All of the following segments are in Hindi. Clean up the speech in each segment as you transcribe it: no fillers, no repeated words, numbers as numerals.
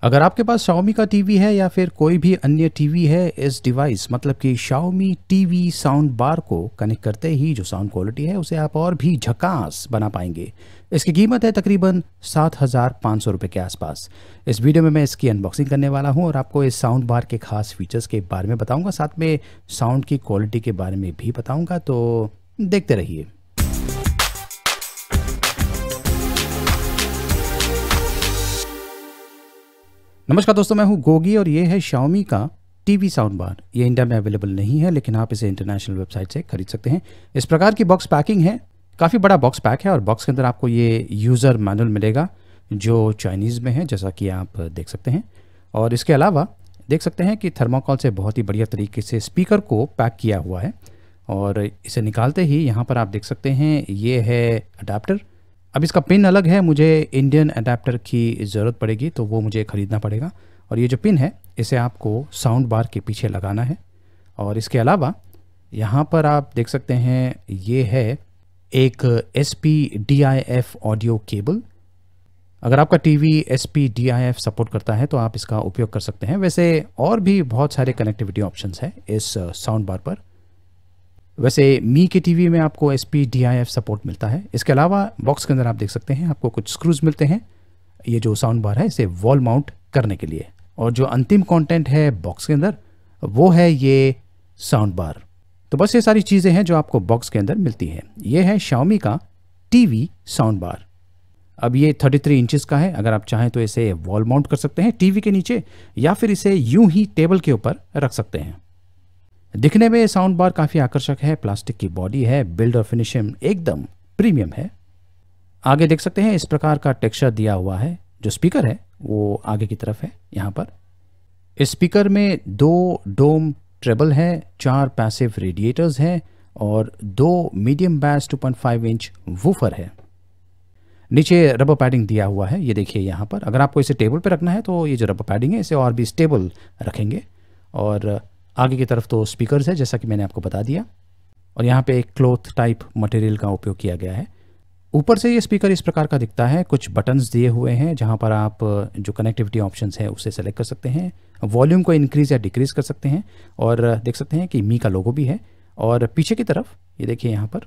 अगर आपके पास Xiaomi का टीवी है या फिर कोई भी अन्य टीवी है, इस डिवाइस मतलब कि Xiaomi टीवी साउंड बार को कनेक्ट करते ही जो साउंड क्वालिटी है उसे आप और भी झकास बना पाएंगे। इसकी कीमत है तकरीबन 7,500 रुपये के आसपास। इस वीडियो में मैं इसकी अनबॉक्सिंग करने वाला हूं और आपको इस साउंड बार के खास फीचर्स के बारे में बताऊंगा, साथ में साउंड की क्वालिटी के बारे में भी बताऊंगा, तो देखते रहिए। नमस्कार दोस्तों, मैं हूं गोगी और ये है Xiaomi का टीवी साउंड बार। ये इंडिया में अवेलेबल नहीं है, लेकिन आप इसे इंटरनेशनल वेबसाइट से खरीद सकते हैं। इस प्रकार की बॉक्स पैकिंग है, काफ़ी बड़ा बॉक्स पैक है और बॉक्स के अंदर आपको ये यूज़र मैनुअल मिलेगा जो चाइनीज़ में है, जैसा कि आप देख सकते हैं। और इसके अलावा देख सकते हैं कि थर्माकोल से बहुत ही बढ़िया तरीके से स्पीकर को पैक किया हुआ है। और इसे निकालते ही यहाँ पर आप देख सकते हैं ये है अडेप्टर। अब इसका पिन अलग है, मुझे इंडियन अडेप्टर की ज़रूरत पड़ेगी तो वो मुझे ख़रीदना पड़ेगा। और ये जो पिन है इसे आपको साउंड बार के पीछे लगाना है। और इसके अलावा यहाँ पर आप देख सकते हैं ये है एक SPDIF ऑडियो केबल। अगर आपका टीवी SPDIF सपोर्ट करता है तो आप इसका उपयोग कर सकते हैं। वैसे और भी बहुत सारे कनेक्टिविटी ऑप्शंस हैं इस साउंड बार पर। वैसे मी के टीवी में आपको SPDIF सपोर्ट मिलता है। इसके अलावा बॉक्स के अंदर आप देख सकते हैं आपको कुछ स्क्रूज मिलते हैं, ये जो साउंड बार है इसे वॉल माउंट करने के लिए। और जो अंतिम कंटेंट है बॉक्स के अंदर वो है ये साउंड बार। तो बस ये सारी चीज़ें हैं जो आपको बॉक्स के अंदर मिलती हैं। ये है Xiaomi का टीवी साउंड बार। अब ये 33 इंचेस का है। अगर आप चाहें तो इसे वॉल माउंट कर सकते हैं टीवी के नीचे, या फिर इसे यूं ही टेबल के ऊपर रख सकते हैं। दिखने में साउंड बार काफ़ी आकर्षक है, प्लास्टिक की बॉडी है, बिल्ड और फिनिशिंग एकदम प्रीमियम है। आगे देख सकते हैं इस प्रकार का टेक्सचर दिया हुआ है। जो स्पीकर है वो आगे की तरफ है। यहाँ पर इस स्पीकर में 2 डोम ट्रेबल है, 4 पैसिव रेडिएटर्स हैं और 2 मीडियम बैस 2.5 इंच वूफर है। नीचे रबर पैडिंग दिया हुआ है, ये देखिए यहाँ पर। अगर आपको इसे टेबल पर रखना है तो ये जो रबर पैडिंग है इसे और भी स्टेबल रखेंगे। और आगे की तरफ तो स्पीकर्स है, जैसा कि मैंने आपको बता दिया। और यहाँ पे एक क्लॉथ टाइप मटेरियल का उपयोग किया गया है। ऊपर से ये स्पीकर इस प्रकार का दिखता है। कुछ बटन्स दिए हुए हैं जहाँ पर आप जो कनेक्टिविटी ऑप्शंस है उसे सेलेक्ट कर सकते हैं, वॉल्यूम को इंक्रीज या डिक्रीज कर सकते हैं। और देख सकते हैं कि मी का लोगो भी है। और पीछे की तरफ ये देखिए यहाँ पर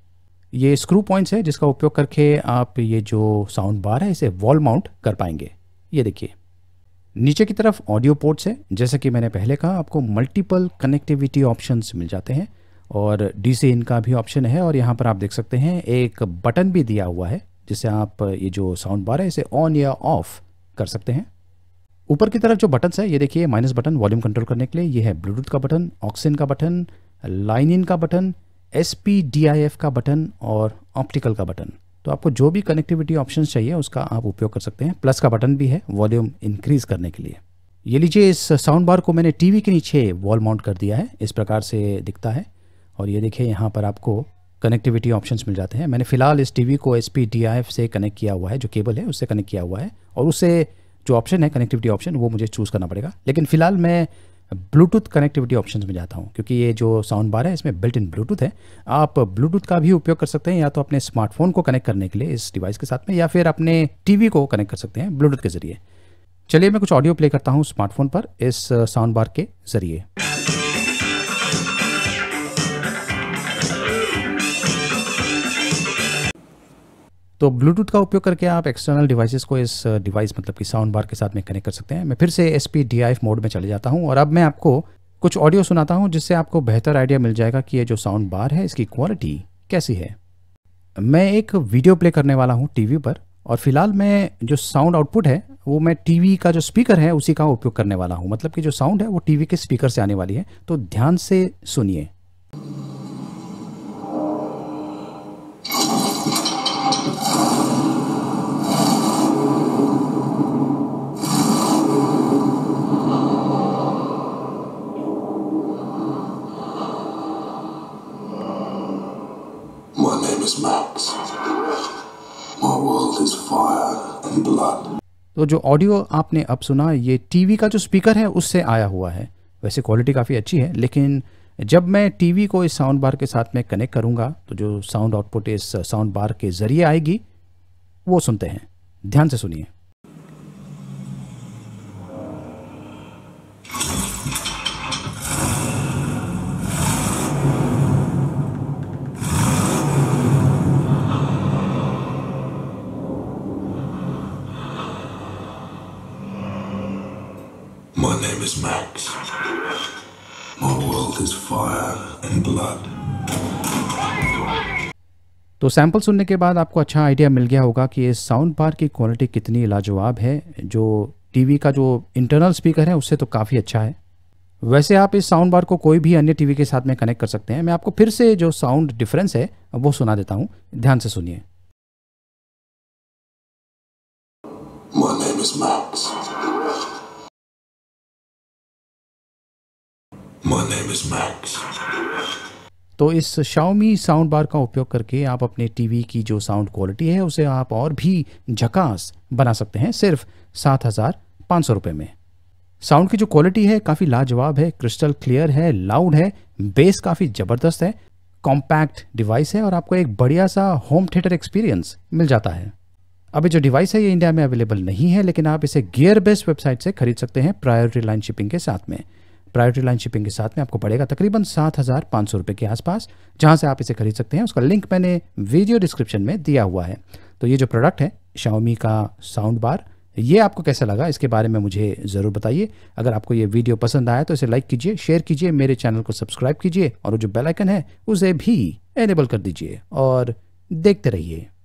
ये स्क्रू पॉइंट्स है जिसका उपयोग करके आप ये जो साउंड बार है इसे वॉल माउंट कर पाएंगे। ये देखिए नीचे की तरफ ऑडियो पोर्ट्स है। जैसे कि मैंने पहले कहा, आपको मल्टीपल कनेक्टिविटी ऑप्शंस मिल जाते हैं और DC इन का भी ऑप्शन है। और यहाँ पर आप देख सकते हैं एक बटन भी दिया हुआ है जिससे आप ये जो साउंड बार है इसे ऑन या ऑफ कर सकते हैं। ऊपर की तरफ जो बटन्स है ये देखिए, माइनस बटन वॉल्यूम कंट्रोल करने के लिए, ये है ब्लूटूथ का बटन, ऑक्सिन का बटन, लाइन इन का बटन, SPDIF का बटन और ऑप्टिकल का बटन। तो आपको जो भी कनेक्टिविटी ऑप्शंस चाहिए उसका आप उपयोग कर सकते हैं। प्लस का बटन भी है वॉल्यूम इंक्रीज करने के लिए। ये लीजिए, इस साउंड बार को मैंने टीवी के नीचे वॉल माउंट कर दिया है। इस प्रकार से दिखता है। और ये देखिए यहाँ पर आपको कनेक्टिविटी ऑप्शंस मिल जाते हैं। मैंने फ़िलहाल इस टीवी को SPDIF से कनेक्ट किया हुआ है, जो केबल है उससे कनेक्ट किया हुआ है। और उससे जो ऑप्शन है कनेक्टिविटी ऑप्शन वो मुझे चूज़ करना पड़ेगा। लेकिन फ़िलहाल मैं ब्लूटूथ कनेक्टिविटी ऑप्शंस में जाता हूँ, क्योंकि ये जो साउंड बार है इसमें बिल्ट इन ब्लूटूथ है। आप ब्लूटूथ का भी उपयोग कर सकते हैं, या तो अपने स्मार्टफोन को कनेक्ट करने के लिए इस डिवाइस के साथ में, या फिर अपने टीवी को कनेक्ट कर सकते हैं ब्लूटूथ के ज़रिए। चलिए मैं कुछ ऑडियो प्ले करता हूँ स्मार्टफोन पर इस साउंड बार के ज़रिए। तो ब्लूटूथ का उपयोग करके आप एक्सटर्नल डिवाइसेस को इस डिवाइस मतलब कि साउंड बार के साथ में कनेक्ट कर सकते हैं। मैं फिर से SPDIF मोड में चले जाता हूं और अब मैं आपको कुछ ऑडियो सुनाता हूं जिससे आपको बेहतर आइडिया मिल जाएगा कि ये जो साउंड बार है इसकी क्वालिटी कैसी है। मैं एक वीडियो प्ले करने वाला हूं टीवी पर, और फिलहाल मैं जो साउंड आउटपुट है वो मैं टीवी का जो स्पीकर है उसी का उपयोग करने वाला हूँ। मतलब कि जो साउंड है वो टीवी के स्पीकर से आने वाली है, तो ध्यान से सुनिए। My name is Max. My world is fire and blood. तो जो ऑडियो आपने अब सुना ये टीवी का जो स्पीकर है उससे आया हुआ है। वैसे क्वालिटी काफ़ी अच्छी है, लेकिन जब मैं टीवी को इस साउंड बार के साथ में कनेक्ट करूंगा तो जो साउंड आउटपुट इस साउंड बार के ज़रिए आएगी वो सुनते हैं। ध्यान से सुनिए। My name is Max. My world is fire and blood. तो सैंपल सुनने के बाद आपको अच्छा आइडिया मिल गया होगा कि इस साउंड बार की क्वालिटी कितनी लाजवाब है, जो टीवी का जो इंटरनल स्पीकर है उससे तो काफ़ी अच्छा है। वैसे आप इस साउंड बार को कोई भी अन्य टीवी के साथ में कनेक्ट कर सकते हैं। मैं आपको फिर से जो साउंड डिफरेंस है वो सुना देता हूँ, ध्यान से सुनिए। My name is Max. My name is Max. तो इस Xiaomi साउंड बार का उपयोग करके आप अपने टीवी की जो साउंड क्वालिटी है उसे आप और भी झकास बना सकते हैं सिर्फ 7,500 रुपये में। साउंड की जो क्वालिटी है काफ़ी लाजवाब है, क्रिस्टल क्लियर है, लाउड है, बेस काफ़ी ज़बरदस्त है, कॉम्पैक्ट डिवाइस है और आपको एक बढ़िया सा होम थिएटर एक्सपीरियंस मिल जाता है। अब ये जो डिवाइस है ये इंडिया में अवेलेबल नहीं है, लेकिन आप इसे गियर बेस्ट वेबसाइट से खरीद सकते हैं प्रायोरिटी लाइन शिपिंग के साथ में। प्रायोरिटी लाइन शिपिंग के साथ में आपको पड़ेगा तकरीबन 7,500 रुपये के आसपास, जहां से आप इसे खरीद सकते हैं। उसका लिंक मैंने वीडियो डिस्क्रिप्शन में दिया हुआ है। तो ये जो प्रोडक्ट है Xiaomi का साउंड बार, ये आपको कैसा लगा इसके बारे में मुझे ज़रूर बताइए। अगर आपको ये वीडियो पसंद आया तो इसे लाइक कीजिए, शेयर कीजिए, मेरे चैनल को सब्सक्राइब कीजिए और जो बेल आइकन है उसे भी एनेबल कर दीजिए और देखते रहिए।